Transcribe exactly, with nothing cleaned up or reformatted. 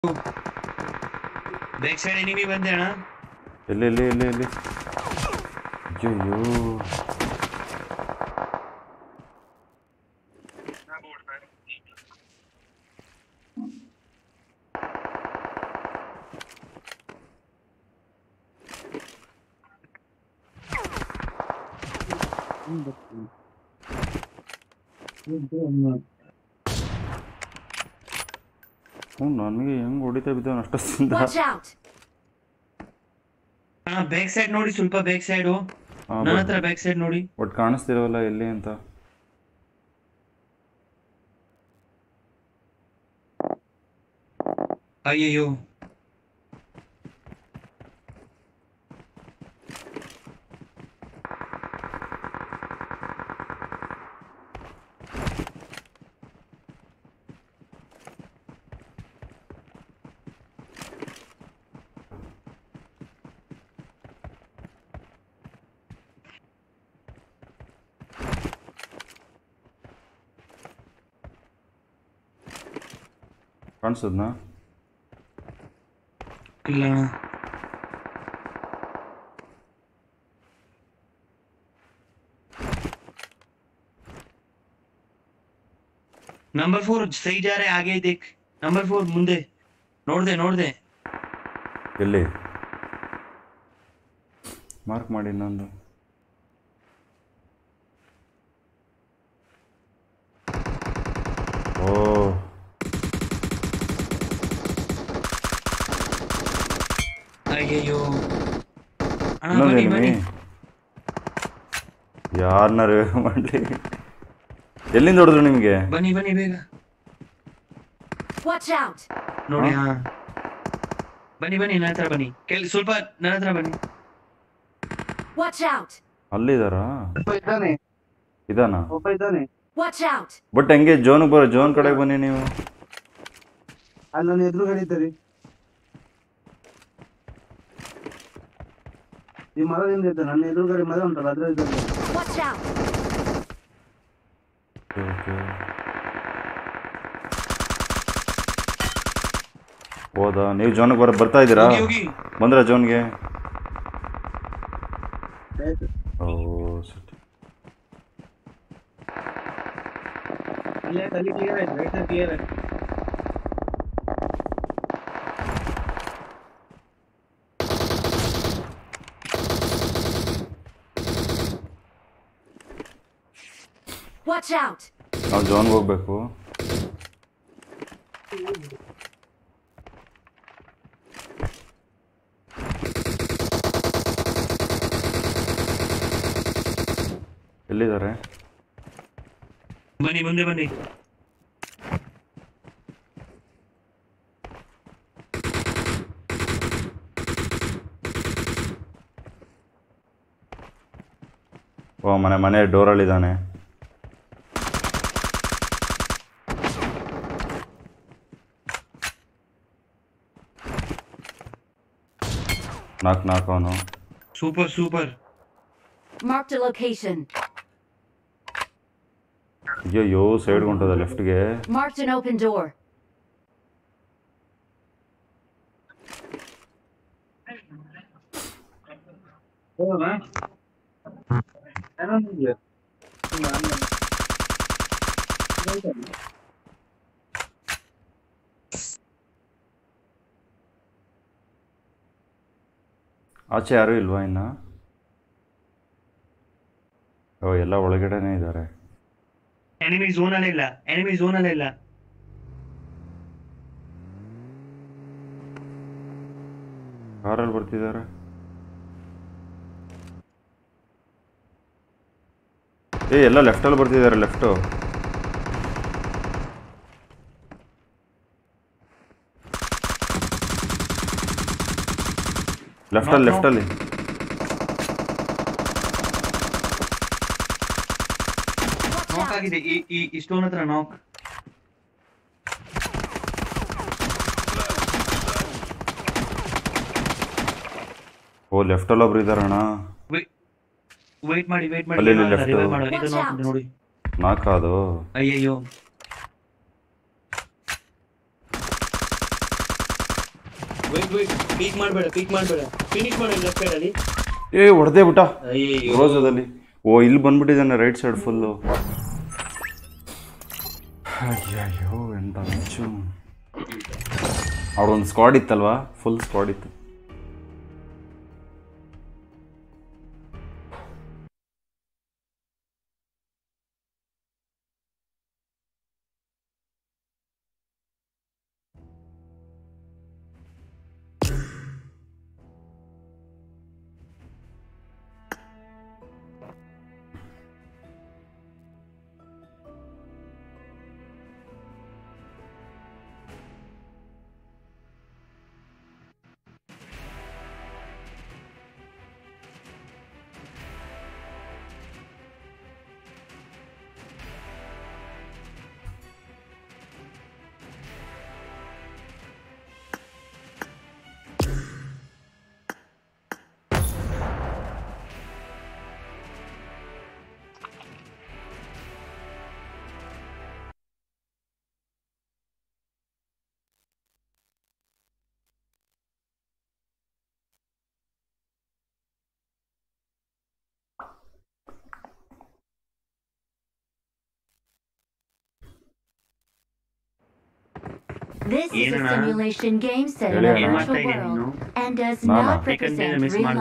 Back side enemy बंदे हैं ना ले ले ले ले जो यो ನನಗೆ ಹೆಂಗ್ ಹೊಡಿತಾ ಬಿದ್ದಾವ ಅಷ್ಟೊಂದ ಹಾಂ ಬ್ಯಾಕ್ ಸೈಡ್ ನೋಡಿ ಸ್ವಲ್ಪ ಬ್ಯಾಕ್ ಸೈಡು ನನ್ನ ಹತ್ರ ಬ್ಯಾಕ್ ಸೈಡ್ ನೋಡಿ ಒಟ್ಟು ಕಾಣಿಸ್ತಿರೋಲ್ಲ ಎಲ್ಲಿ ಅಂತ ಅಯ್ಯಯ್ಯೋ ಕಾಣಿಸೋದ್ನಾ ಇಲ್ಲ नंबर फोर सही जा रहे आगे देख नंबर फोर ಮುಂದೆ ನೋಡ್ದೆ ನೋಡ್ದೆ ಎಲ್ಲಿ ಮಾರ್ಕ್ ಮಾಡಿ ಇನ್ನೊಂದು ಓ ಅಯ್ಯಯ್ಯೋ ಇನ್ನೊಂದು ಎನಿಮಿ ಯಾರನ್ನಾರು ಮಾಡಲಿ ಎಲ್ಲಿಂದ ಹೊಡೆದ್ರು ನಿಮಗೆ ಬನ್ನಿ ಬನ್ನಿ ಬೇಗ ವಾಚ್ ಔಟ್ ನೋಡಿ ಹಾ ಬನ್ನಿ ಬನ್ನಿ ನನ್ನ ಹತ್ರ ಬನ್ನಿ ಕೆಲ್ ಸ್ವಲ್ಪ ನನ್ನ ಹತ್ರ ಬನ್ನಿ ವಾಚ್ ಔಟ್ ಅಲ್ಲಿದಾರಾ ಇದ್ದಾನೆ ಇದಾನಾ ಒಬ್ಬ ಇದ್ದಾನೆ ವಾಚ್ ಔಟ್ ಬಟ್ ಹಂಗೆ ಜೋನ್ ಬರೋ ಜೋನ್ ಕಡೆಗೆ ಬನ್ನಿ ನೀವು ಅಲ್ಲಿ ನನ್ನ ಎದುರುಗಡೆ ಇದ್ದಾರೆ ಈ ಮರದಿಂದ ಇದ್ದ ನನ್ನ ಎದುರುಗಡೆ ಮರ ಉಂಟಲ್ಲ ಅದ್ರ ಇದ್ದಾರೆ ವಾಚ್ ಔಟ್ ಹೌದಾ ನೀವು ಜೋನ್ಗೆ ಬರ ಬರ್ತಾ ಇದ್ದೀರಾ ಹೋಗಿ ಹೋಗಿ ಬಂದ್ರ ಜೋನ್ಗೆ ಓ ಸರಿ ಅಲ್ಲೇ ತಲೆ ಕ್ಲಿಯರ್ ಆಯ್ತು ರೈಟ್ ಸೈಡ್ ಕ್ಲಿಯರ್ ಆಯ್ತು ವಾಚ್ ಔಟ್ ನಾವು ಜೋನ್ಗೆ ಹೋಗ್ಬೇಕು ಎಲ್ಲಿದ್ದಾರೆ ಬನ್ನಿ ಮುಂದೆ ಬನ್ನಿ ಓ ಮನೆ ಮನೆ ಡೋರಲ್ಲಿದ್ದಾನೆ ನಾಲ್ಕು ನಾಲ್ಕು ಅವನು super super mark the location ಅಯ್ಯೋ ಸೈಡ್ ಹೊಂಟದ ಲೆಫ್ಟ್ಗೆ ಮಾರ್ಕ್ an open door ಹೋಗೋಣ ಏನೋ ಇಲ್ಲ ಆಚೆ ಯಾರೂ ಇಲ್ವಾ ಇನ್ನು ಓ ಎಲ್ಲ ಒಳಗಡೆನೇ ಇದ್ದಾರೆ ಎನಿಮಿ ಝೋನ್ ಅಲ್ಲೇ ಇಲ್ಲ ಎನಿಮಿ ಝೋನ್ ಅಲ್ಲೇ ಇಲ್ಲ ಕಾರಲ್ಲಿ ಬರ್ತಿದ್ದಾರೆ ಏ ಎಲ್ಲ ಲೆಫ್ಟಲ್ಲಿ ಬರ್ತಿದ್ದಾರೆ ಲೆಫ್ಟು ಲೆಫ್ಟಲ್ಲಿ ಲೆಫ್ಟಲ್ಲಿ ನಾಕ್ ಆಗಿದೆ ಈ ಈ ಇಷ್ಟೊಂದು ಹತ್ರ ನಾಕ್ ಓ ಲೆಫ್ಟಲ್ಲಿ ಒಬ್ರು ಇದ್ದಾರಣ್ಣ ವೇಟ್ ಮಾಡಿ ವೇಟ್ ಅಲ್ಲಿ ಮಾಡಿ left. ರಿವೈವ್ ಮಾಡು ಇದು ನಾಕ್ ನೋಡಿ ನಾಲ್ಕಾ ಅದು ಅಯ್ಯಯ್ಯೋ ವೇಟ್ ವೇಟ್ ಪೀಕ್ ಮಾಡಬೇಡ ಪೀಕ್ ಮಾಡಬೇಡ ಫಿನಿಶ್ ಮಾಡು ಲೆಫ್ಟ್ ಸೈಡ್ ಅಲ್ಲಿ. ಏ ಹೊಡೆದೇ ಬಿಟ್ಟ ಅಯ್ಯೋ ರೋಸದಲ್ಲಿ. ಓ ಇಲ್ಲಿ ಬಂದ್ಬಿಟ್ಟಿದ್ದಾನೆ ರೈಟ್ ಸೈಡ್ ಫುಲ್ಲು. ಅಯ್ಯಯ್ಯೋ ಎಂತ ಮಿಂಚು. ಅವ್ರೊಂದು ಸ್ಕ್ವಾಡ್ ಇತ್ತಲ್ವಾ, ಫುಲ್ ಸ್ಕ್ವಾಡ್ ಇತ್ತು. This is a ಏನಣ್ಣ? simulation game set in ಹೇಳಿ a ಅಣ್ಣ. ಏನ್ ಮಾಡ್ತಾ virtual ಇದೀಯ ನೀನು? world and does ನಾನಾ? not ಯಾಕಂದ್ರೆ represent ಮಿಸ್ real ಮಾಡ್ದೆ.